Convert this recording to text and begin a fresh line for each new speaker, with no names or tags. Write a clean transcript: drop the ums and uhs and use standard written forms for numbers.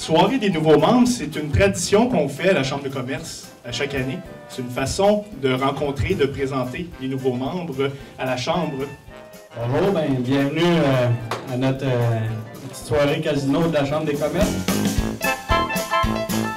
Soirée des nouveaux membres, c'est une tradition qu'on fait à la Chambre de commerce à chaque année. C'est une façon de rencontrer, de présenter les nouveaux membres à la Chambre.
Bonjour, bienvenue à notre petite soirée casino de la Chambre des commerces.